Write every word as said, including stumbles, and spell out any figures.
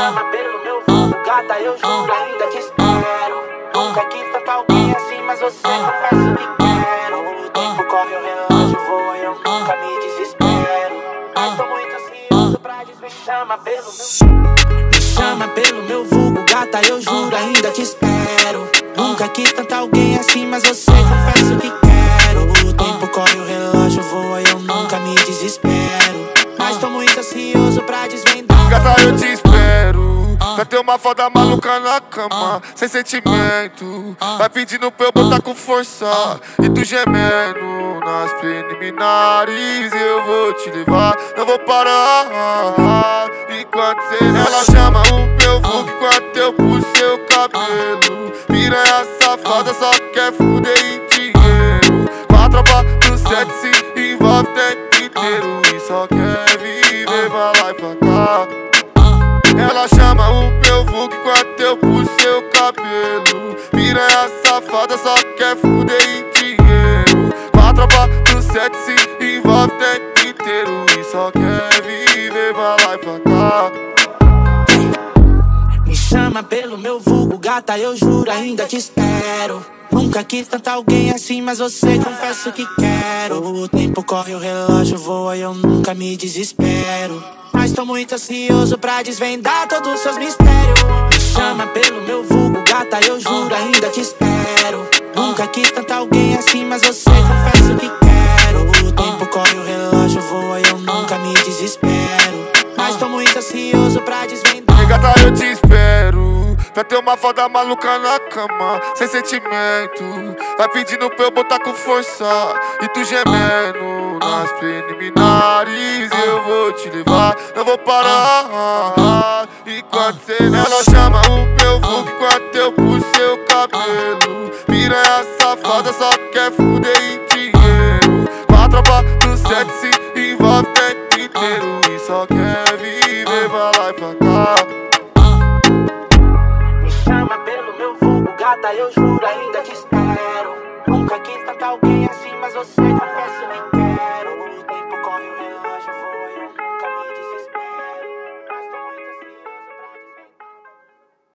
chama pelo meu vulgo, gata, eu juro, ainda te espero. Nunca quis tanto alguém assim, mas você confesso que quero. O tempo corre, o relógio voa, eu nunca me desespero. Mas tô muito ansioso pra dizer, me chama pelo meu... Me chama pelo meu vulgo, gata, eu juro, ainda te espero. Nunca quis tanto alguém assim, mas você confesso que quero. O tempo corre, o relógio voa, eu nunca me desespero. Mas tô muito ansioso pra desvendar. Gata, eu te espero pra ter uma foda maluca na cama, sem sentimento. Vai pedindo pra eu botar com força e tu gemendo nas preliminares. Eu vou te levar, não vou parar. Enquanto cê ela chama o meu vulgo, enquanto eu puxo seu cabelo. Piranha safada, só quer fuder em dinheiro. Com a tropa do sexo se envolve o tempo inteiro e só quer viver pra lá e pra cá. Ela chama o meu vulgo enquanto eu puxo seu cabelo. Piranha safada, só quer fuder em dinheiro. Com a tropa do sexo se envolve o tempo inteiro e só quer viver pra lá e pra cá. Me chama pelo meu vulgo, gata, eu juro, ainda te espero. Nunca quis tanto alguém assim, mas você confesso que quero. O tempo corre, o relógio voa, eu nunca me desespero. Mas tô muito ansioso pra desvendar todos os seus mistérios. Me chama pelo meu vulgo, gata, eu juro, ainda te espero. Nunca quis tanto alguém assim, mas você confesso que quero. O tempo corre, o relógio voa, eu nunca me desespero. Mas tô muito ansioso pra desvendar. Gata, eu te espero pra ter uma foda maluca na cama, sem sentimento. Vai pedindo pra eu botar com força e tu gemendo nas preliminares. Eu vou te levar, não vou parar. Enquanto cê ela chama o meu vulgo, enquanto eu puxo seu cabelo. Piranha safada, só quer fuder em dinheiro. Com a tropa do sexo se envolve o tempo inteiro e só quer viver pra lá e pra cá. Me chama pelo meu vulgo, gata, eu juro, ainda te espero. Nunca quis tanto alguém assim, mas você confessa